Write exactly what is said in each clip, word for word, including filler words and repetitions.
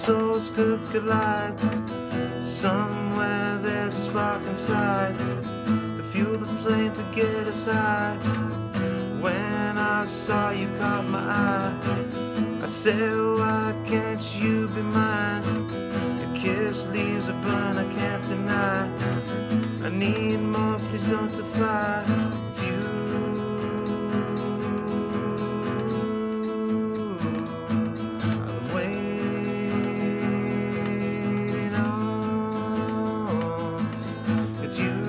souls could collide. Somewhere there's a spark inside to fuel the flame to get us high. When I saw you caught my eye, I said, why can't you be mine? Your kiss leaves a burn I can't deny. I need more, please don't defy. It's you. I've been waiting on. It's you.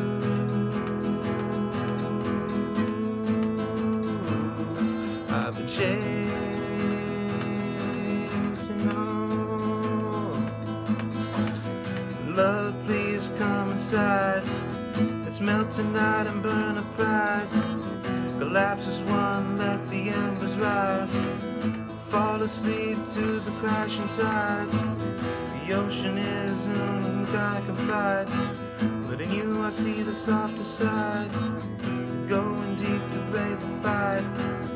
I've been chasing on. Love, please come inside. Let's melt tonight and burn our pride. Collapse as one, let the embers rise. Fall asleep to the crashing tide. The ocean is and I confide, but in you I see the softer side. To go in deep to play the fight.